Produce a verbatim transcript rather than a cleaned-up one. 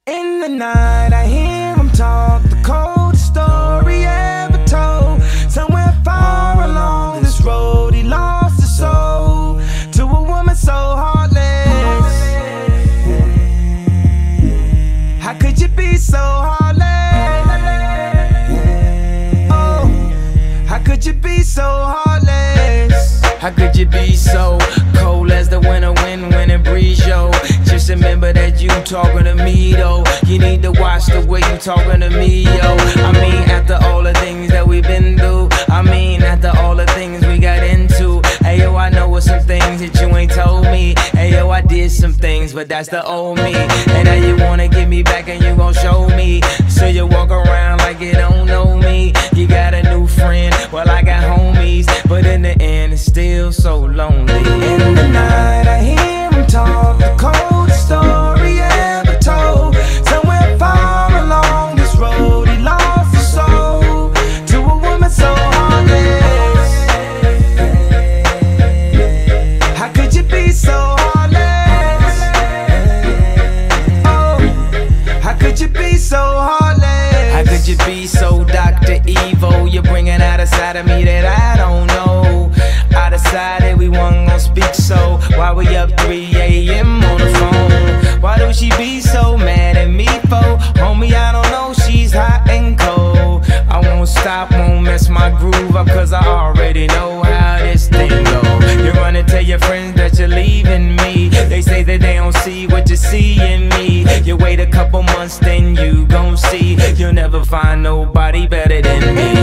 In the night I hear him talk, the coldest story ever told. Somewhere far along this road he lost his soul to a woman so heartless. How could you be so heartless? Oh, how could you be so heartless? How could you be so cold as the winter wind when it breeze, yo? Just remember that you talking to me, though. You need to watch the way you talking to me, yo. I mean, after all the things that we've been through, I mean, after all the things we got into. Hey, yo, I know some things that you ain't told me. Hey, yo, I did some things, but that's the old me. And now you wanna get me back and you gon' show me. So you walk around like you don't know me. You got a new friend, well, I got homies, but in the end, it's still so lonely. In the night I hear him talk, the coldest story ever told. Somewhere far along this road he lost his soul to a woman so heartless. How could you be so heartless? Oh, how could you be so heartless? How could you be so Doctor Evil? You're bringing out a side of me that I don't know. I decided we weren't gonna speak, so why we up three A M on the phone? Why do she be so mad at me for? Homie, I don't know, she's hot and cold. I won't stop, won't mess my groove up, cause I already know how this thing go. You run and tell your friends that you're leaving me. They say that they don't see what you see in me. You wait a couple months, then you gon' see you'll never find nobody better than me.